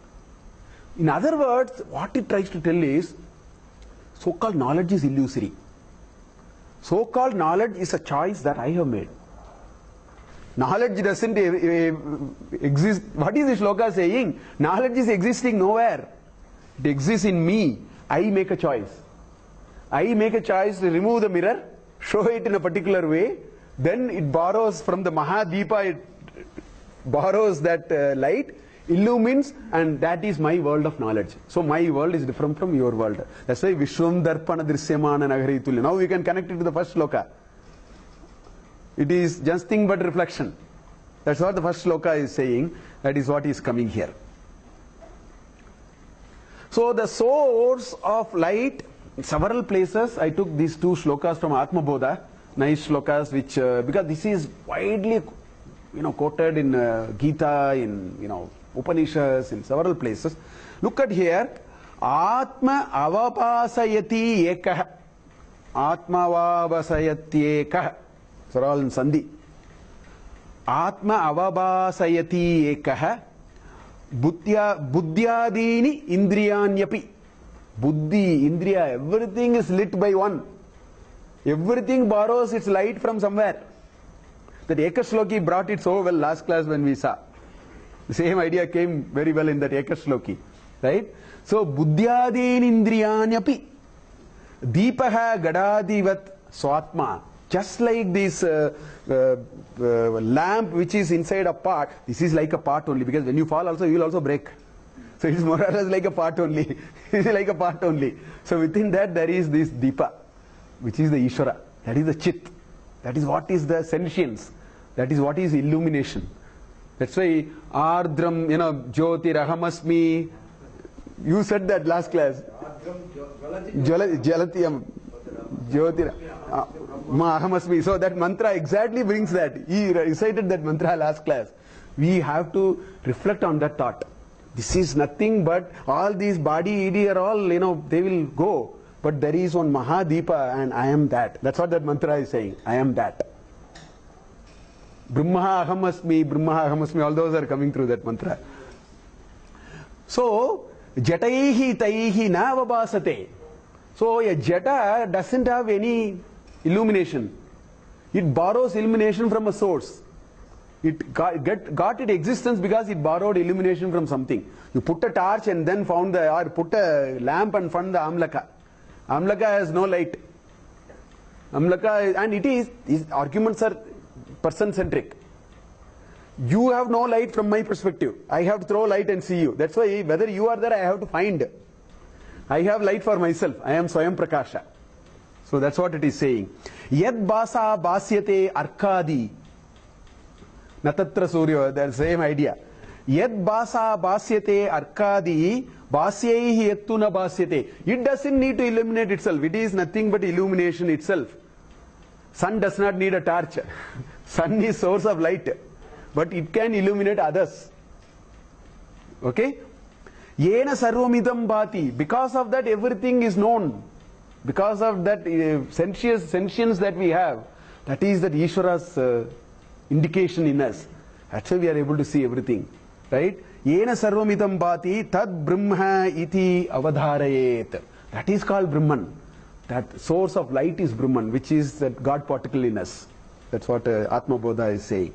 In other words, what it tries to tell is, so-called knowledge is illusory. So-called knowledge is a choice that I have made. Knowledge doesn't exist. What is the shloka saying? Knowledge is existing nowhere. It exists in me. I make a choice. I make a choice to remove the mirror, show it in a particular way, then it borrows from the Mahadeepa, it borrows that light, illumines, and that is my world of knowledge. So my world is different from your world. That's why Vishwam Darpana Drishyamana Nagari Tulya. Now we can connect it to the first shloka. It is just thing but reflection. That's what the first shloka is saying. That is what is coming here. So the source of light, in several places I took these two shlokas from Atma Bodha, nice shlokas which, because this is widely quoted in Gita, in Upanishads, in several places. Look at here, Atma avapasayati ekah, Atma avapasayati ekah. These are all in Sandhi. Atma avapasayati ekah, buddhyadini indriyanyapi. Buddhi, indriya, everything is lit by one. Everything borrows its light from somewhere. That Ekashloki brought it so well last class when we saw. The same idea came very well in that Ekashloki. Right? So, buddhyadin indriyanyapi. Deepaha gadadivat swatma. Just like this lamp which is inside a pot, this is like a pot only, because when you fall also, you will also break. So it is more or less like a pot only. It is like a pot only. So within that there is this Deepa, which is the Ishvara. That is the Chit. That is what is the sentience. That is what is illumination. That's why Ardram, Jyoti Rahamasmi. You said that last class. Jalatiyam. Jyoti Mahamasmi. So that mantra exactly brings that. He recited that mantra last class. We have to reflect on that thought. This is nothing but all these body, ED are all, they will go. But there is one Mahadeepa and I am that. That's what that mantra is saying. I am that. Brahma Ahamasmi, all those are coming through that mantra. So, Jataihi Taihi na vabhasate. So, a Jata doesn't have any illumination. It borrows illumination from a source. It got its existence because it borrowed illumination from something. You put a torch and then found or put a lamp and found the Amlaka. Amlaka has no light. Amlaka, and his arguments are person-centric. You have no light from my perspective. I have to throw light and see you. That's why whether you are there, I have to find. I have light for myself. I am Swayam Prakasha. So that's what it is saying. Yad basa basyate arkadi. Natatra Surya, the same idea. Yad basa basyate arkadi basyaihi yattuna basyate. It doesn't need to illuminate itself. It is nothing but illumination itself. Sun does not need a torch. Sun is source of light. But it can illuminate others. Okay? Yena sarvamidam bhati. Because of that everything is known. Because of that sentience that we have. That is that Ishvara's indication in us. That's why we are able to see everything. Right? Yena sarvamidam bhati tad brahma iti avadharayet. That is called Brahman. That source of light is Brahman, which is that God particle in us. That's what Atma Bodha is saying.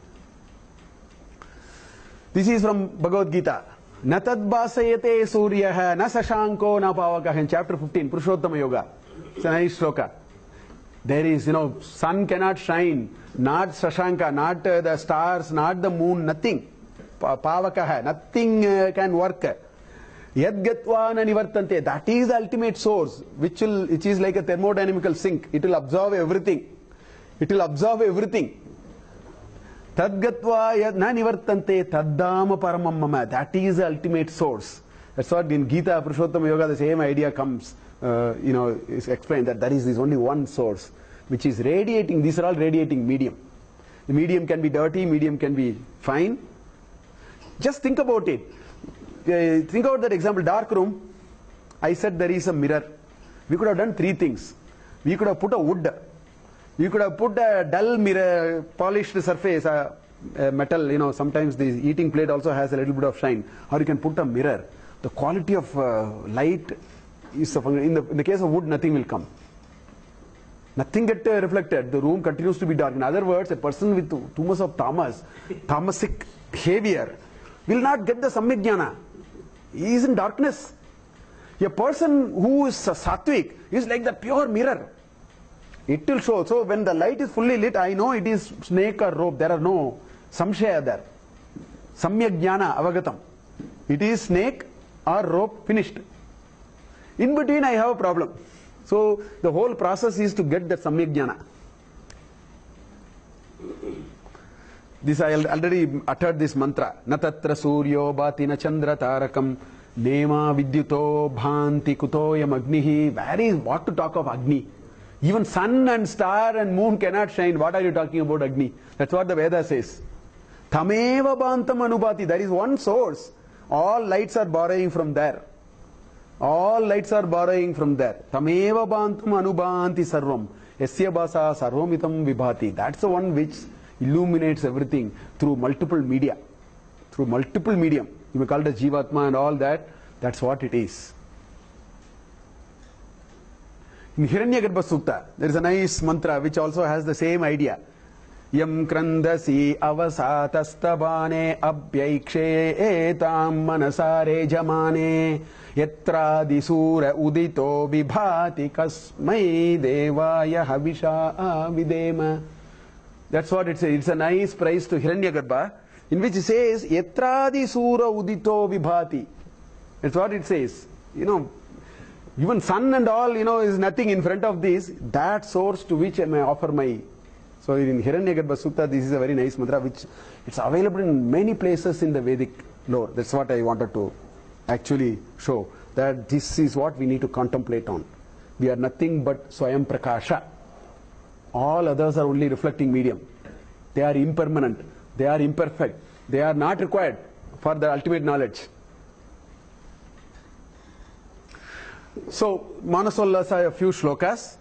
This is from Bhagavad Gita. Natad basayate suryaha na sashanko na pavakaha in chapter 15, Purushottama Yoga. It's a nice shloka. There is, sun cannot shine, not Sashanka, not the stars, not the moon, nothing. Pavakaha, nothing can work. Yadgatva na nivartante, that is the ultimate source, which is like a thermodynamical sink. It will absorb everything. It will absorb everything. Tadgatva na nivartante taddama paramam mama. That is the ultimate source. That's what in Gita, Purushottama Yoga, the same idea comes. Is explained that there is this only one source which is radiating. These are all radiating medium. The medium can be dirty, medium can be fine. Just think about it. Think about that example, dark room. I said there is a mirror. We could have done three things. We could have put a wood. We could have put a dull mirror, polished surface, metal. Sometimes the eating plate also has a little bit of shine. Or you can put a mirror. The quality of light is in the case of wood, nothing will come. Nothing get reflected. The room continues to be dark. In other words, a person with too much of tamasic behavior will not get the samyak jnana. He is in darkness. A person who is sattvic is like the pure mirror. It will show. So when the light is fully lit, I know it is snake or rope. There are no samshaya there. Samyak jnana avagatam. It is snake or rope, finished. In between I have a problem. So the whole process is to get that samyak jnana. This I already uttered this mantra. Na tatra suryo bhati na chandra tarakam nema vidyuto bhanti kutoyam agnihi. Where is what to talk of Agni? Even sun and star and moon cannot shine. What are you talking about Agni? That's what the Veda says. Tameva bhantam anubhati. There is one source. All lights are borrowing from there. All lights are borrowing from there. Tameva bhantam anubhanti sarvam. Yasya bhasa sarvamitam vibhati. That's the one which illuminates everything through multiple media. Through multiple medium. You may call it a Jivatma and all that. That's what it is. In Hiranyagarbha Sutta, there is a nice mantra which also has the same idea. Yam krandasi avasatastabane abhyaikshe etam manasare jamane yatradi sura udito vibhati kasmai devaya havisha videma. That's what it says. It's a nice praise to Hiranyagarbha, in which it says yatradi sura udito vibhati. That's what it says. You know, even sun and all, is nothing in front of this. That source to which I may offer my. So in Hiranyagarbha Sutta, this is a very nice mantra which it's available in many places in the Vedic lore. That's what I wanted to actually show. That this is what we need to contemplate on. We are nothing but Swayam Prakasha. All others are only reflecting medium. They are impermanent. They are imperfect. They are not required for the ultimate knowledge. So, Manasollasa, a few shlokas.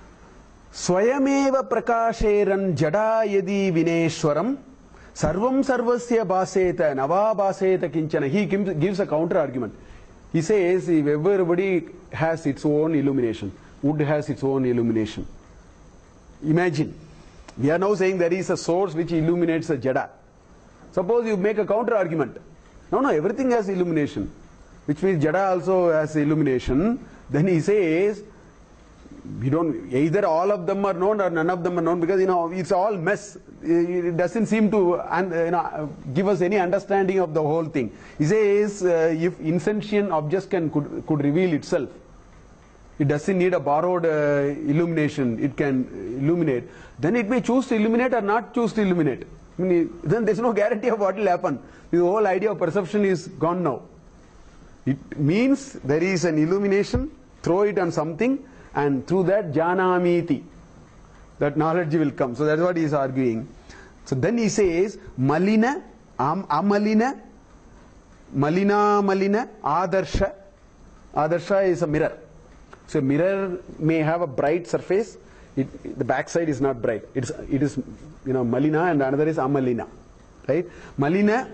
Swayameva prakasheran jada yadi vineshwaram sarvam sarvasya bhaseta nava bhaseta kinchana. He gives a counter argument. He says if everybody has its own illumination, wood has its own illumination. Imagine, we are now saying there is a source which illuminates a jada. Suppose you make a counter argument. No, everything has illumination, which means jada also has illumination. Then he says, we don't, either all of them are known or none of them are known, because it's all mess. It doesn't seem to give us any understanding of the whole thing. He says if insentient objects could reveal itself, it doesn't need a borrowed illumination. It can illuminate. Then it may choose to illuminate or not choose to illuminate. Then there's no guarantee of what will happen. The whole idea of perception is gone now. It means there is an illumination, throw it on something, and through that janamiti, that knowledge will come. So that's what he is arguing. So then he says malina, amalina, malina, adarsha. Adarsha is a mirror. So a mirror may have a bright surface. The back side is not bright. It is malina, and another is amalina, right? Malina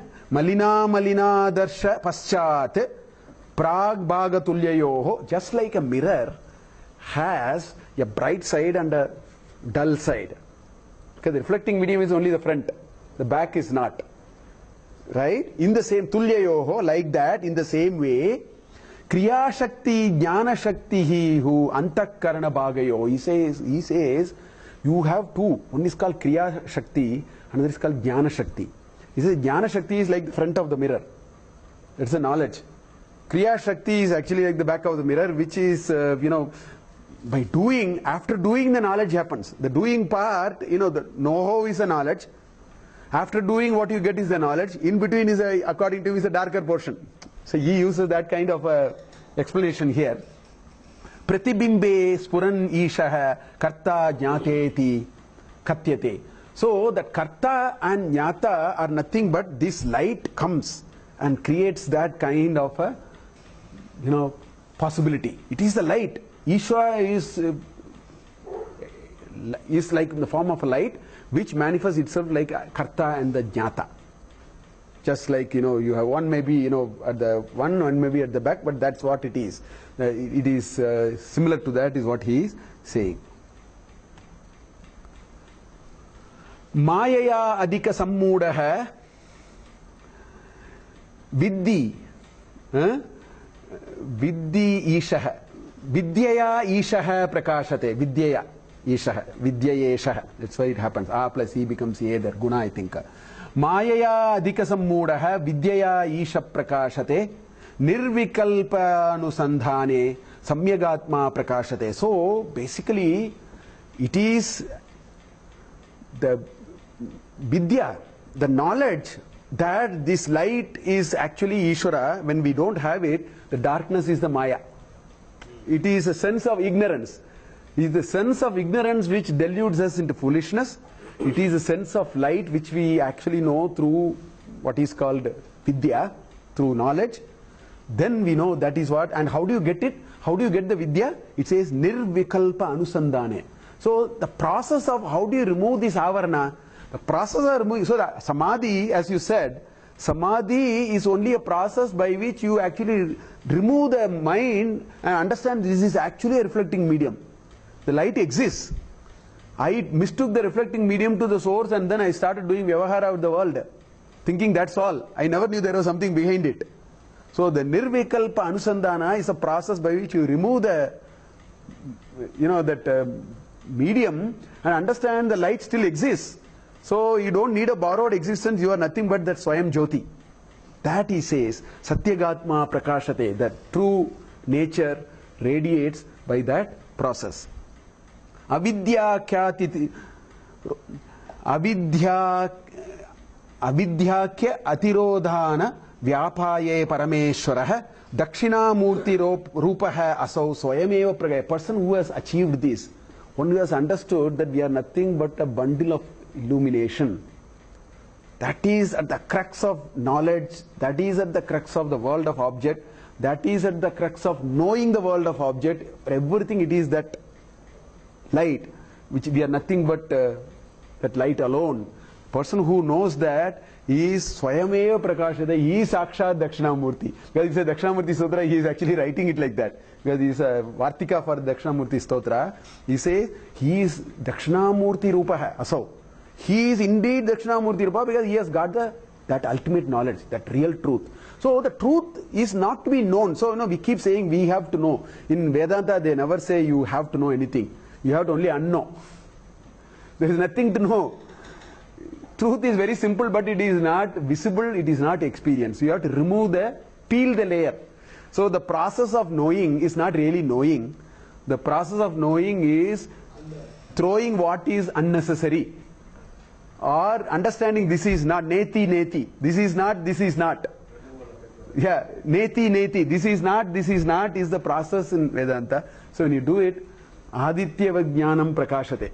darsha paschat prag bhagatulyayoho. Just like a mirror has a bright side and a dull side. Okay, the reflecting medium is only the front. The back is not. Right? In the same tulyayoho, like that, in the same way, kriya shakti, jnana shakti hi hu antakarana bhagayo. He says, you have two. One is called kriya shakti, another is called jnana shakti. He says jnana shakti is like the front of the mirror. That's the knowledge. Kriya shakti is actually like the back of the mirror, which is, by doing, after doing the knowledge happens. The doing part, the know-how is the knowledge. After doing, what you get is the knowledge. In between is, according to him, is a darker portion. So he uses that kind of explanation here. Pratibimbe spuran ishaha karta jnateti katyate. So that karta and jnata are nothing but this light comes and creates that kind of a, possibility. It is the light. Ishvara is like in the form of a light which manifests itself like karta and the jnata. Just like, you have one maybe, at the one maybe at the back, but that's what it is. It is similar to that is what he is saying. Mayaya adhika sammudaha viddi viddi ishaha vidyaya ishaha prakashate vidyaya ishaha vidyayeshaha. That's why it happens. A plus E becomes A there. Guna, I think. Mayaya adhika sammudaha vidyaya isha prakashate nirvikalpa anusandhane samyagatma prakashate. So basically it is the vidya, the knowledge that this light is actually Ishvara. When we don't have it, the darkness is the Maya. It is a sense of ignorance. It is the sense of ignorance which deludes us into foolishness. It is a sense of light which we actually know through what is called vidya, through knowledge. Then we know that is what. And how do you get it? How do you get the vidya? It says nirvikalpa anusandhane. So the process of how do you remove this avarana, the process of removing, so the samadhi, as you said, samadhi is only a process by which you actually remove the mind and understand this is actually a reflecting medium. The light exists. I mistook the reflecting medium to the source and then I started doing vyavahara with the world, thinking that's all. I never knew there was something behind it. So the nirvikalpa anusandhana is a process by which you remove the, that medium and understand the light still exists. So you don't need a borrowed existence, you are nothing but that Swayam Jyoti. That he says, Satyagatma Prakashate, that true nature radiates by that process. Avidya kya kya atirodhana vyapaye parameshwaraha Dakshinamurty rupaha asau swayameva pragaya. A person who has achieved this, one who has understood that we are nothing but a bundle of illumination. That is at the crux of knowledge, that is at the crux of the world of object, that is at the crux of knowing the world of object. Everything it is that light, which we are nothing but that light alone. Person who knows that is Swayameva Prakashada, he is Sakshat Dakshinamurty. Because he says Dakshinamurty Stotra, he is actually writing it like that. Because he is a Vartika for Dakshinamurty Stotra. He says he is Dakshinamurty Rupaha Asau. He is indeed Dakshinamurty Rupa because he has got that ultimate knowledge, that real truth. So the truth is not to be known. So we keep saying we have to know. In Vedanta they never say you have to know anything. You have to only unknow. There is nothing to know. Truth is very simple, but it is not visible, it is not experienced. You have to peel the layer. So the process of knowing is not really knowing. The process of knowing is throwing what is unnecessary. Or understanding this is not, neti, neti. This is not, this is not. Yeah, neti, neti. This is not is the process in Vedanta. So when you do it, aditya vajnanam prakashate.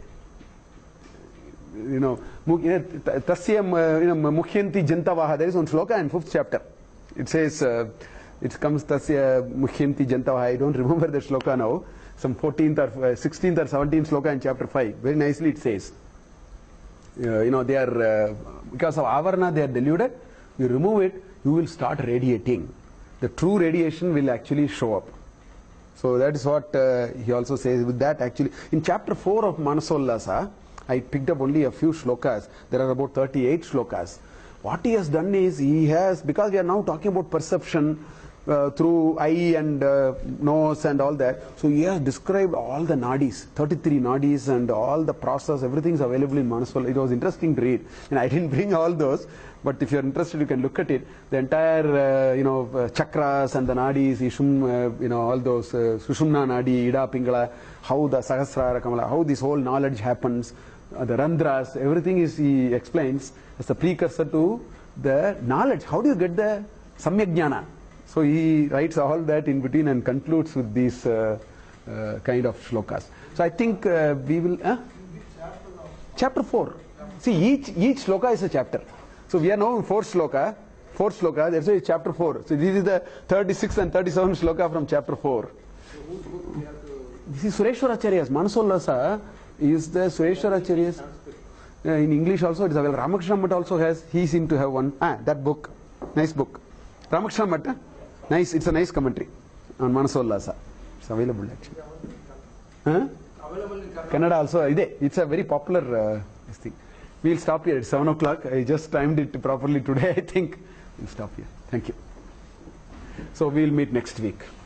Tasya mukhyanti jantavaha. There is one sloka in 5th chapter. It says, it comes Tasya mukhyanti jantavaha. I don't remember the sloka now. Some 14th or 16th or 17th sloka in chapter 5. Very nicely it says. They are, because of avarana they are deluded. You remove it, you will start radiating. The true radiation will actually show up. So that is what he also says. With that actually, in chapter 4 of Manasollasa, I picked up only a few shlokas. There are about 38 shlokas. What he has done is, he has, because we are now talking about perception through eye and nose and all that. So he has described all the nadis, 33 nadis and all the process, everything is available in Manasolla. It was interesting to read. And I didn't bring all those, but if you are interested, you can look at it. The entire, chakras and the nadis, Ishum, all those, Sushumna nadi, Ida Pingala, how the Sahasrara Kamala, how this whole knowledge happens, the Randras, everything is, he explains, as a precursor to the knowledge. How do you get the Samyak Jnana? So he writes all that in between and concludes with these kind of shlokas. So I think we will... Chapter 4. See, each shloka is a chapter. So we are now in fourth sloka, that's why it's chapter 4. So this is the 36th and 37th shloka from chapter 4. This is Sureshwaracharya's. Manasollasa is the Sureshwaracharya's. In English also it is available. Ramakrishna Math also has, he seemed to have one. That book, nice book. Ramakrishna Math, nice, it's a nice commentary on Manasollasa. It's available actually. Kannada also, it's a very popular thing. We'll stop here. It's 7 o'clock. I just timed it properly today, I think. We'll stop here. Thank you. So we'll meet next week.